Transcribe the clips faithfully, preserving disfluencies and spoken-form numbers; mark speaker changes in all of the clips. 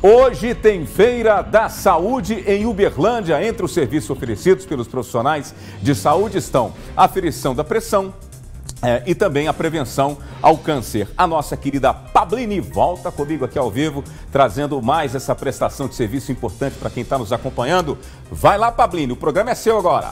Speaker 1: Hoje tem Feira da Saúde em Uberlândia. Entre os serviços oferecidos pelos profissionais de saúde estão a aferição da pressão é, e também a prevenção ao câncer. A nossa querida Pablini volta comigo aqui ao vivo, trazendo mais essa prestação de serviço importante para quem está nos acompanhando. Vai lá, Pablini, o programa é seu agora.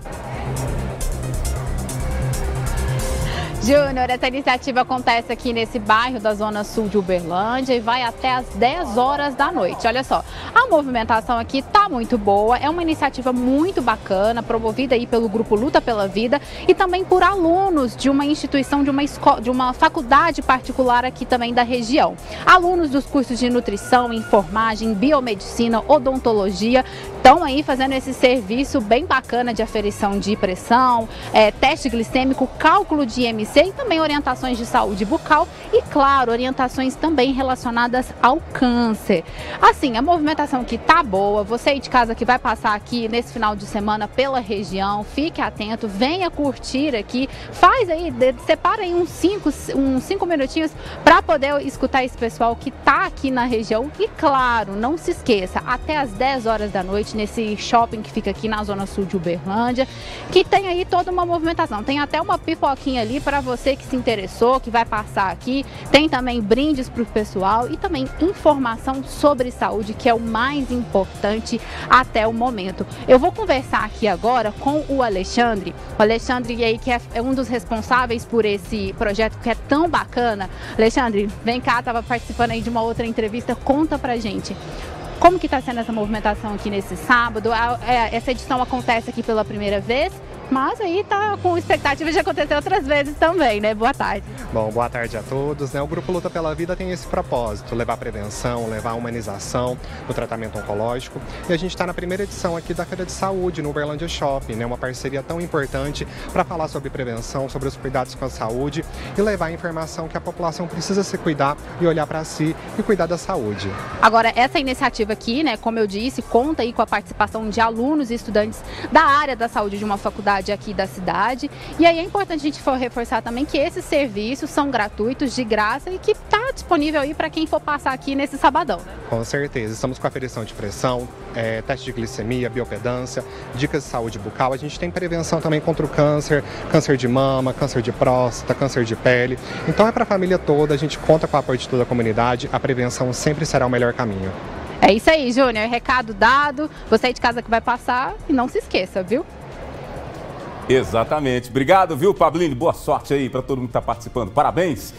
Speaker 2: Júnior, essa iniciativa acontece aqui nesse bairro da Zona Sul de Uberlândia e vai até às dez horas da noite. Olha só, a movimentação aqui tá muito boa, é uma iniciativa muito bacana, promovida aí pelo Grupo Luta pela Vida e também por alunos de uma instituição, de uma escola, de uma faculdade particular aqui também da região. Alunos dos cursos de nutrição, enfermagem, biomedicina, odontologia, estão aí fazendo esse serviço bem bacana de aferição de pressão, é, teste glicêmico, cálculo de I M C e também orientações de saúde bucal e, claro, orientações também relacionadas ao câncer. Assim, a movimentação aqui tá boa, você aí de casa que vai passar aqui nesse final de semana pela região, fique atento, venha curtir aqui, faz aí, separa aí uns cinco, uns cinco minutinhos para poder escutar esse pessoal que tá aqui na região e, claro, não se esqueça, até às dez horas da noite, nesse shopping que fica aqui na Zona Sul de Uberlândia, que tem aí toda uma movimentação, tem até uma pipoquinha ali para você que se interessou, que vai passar aqui, tem também brindes para o pessoal e também informação sobre saúde, que é o mais importante até o momento. Eu vou conversar aqui agora com o Alexandre, o Alexandre aí que é um dos responsáveis por esse projeto que é tão bacana. Alexandre, vem cá, estava participando aí de uma outra entrevista, conta pra gente. Como que está sendo essa movimentação aqui nesse sábado? Essa edição acontece aqui pela primeira vez, mas aí tá com expectativa de acontecer outras vezes também, né? Boa tarde.
Speaker 3: Bom, boa tarde a todos. Né? O Grupo Luta pela Vida tem esse propósito, levar prevenção, levar humanização no tratamento oncológico. E a gente está na primeira edição aqui da Feira de Saúde, no Uberlândia Shopping, né? Uma parceria tão importante para falar sobre prevenção, sobre os cuidados com a saúde e levar a informação que a população precisa se cuidar e olhar para si e cuidar da saúde.
Speaker 2: Agora, essa iniciativa aqui, né, como eu disse, conta aí com a participação de alunos e estudantes da área da saúde de uma faculdade aqui da cidade. E aí é importante a gente for reforçar também que esses serviços são gratuitos, de graça e que está disponível aí para quem for passar aqui nesse sabadão.
Speaker 3: Com certeza. Estamos com aferição de pressão, é, teste de glicemia, biopedância, dicas de saúde bucal. A gente tem prevenção também contra o câncer, câncer de mama, câncer de próstata, câncer de pele. Então é para a família toda, a gente conta com o apoio de toda a comunidade. A prevenção sempre será o melhor caminho.
Speaker 2: É isso aí, Júnior. Recado dado. Você aí de casa que vai passar e não se esqueça, viu?
Speaker 1: Exatamente. Obrigado, viu, Pablini? Boa sorte aí para todo mundo que está participando. Parabéns.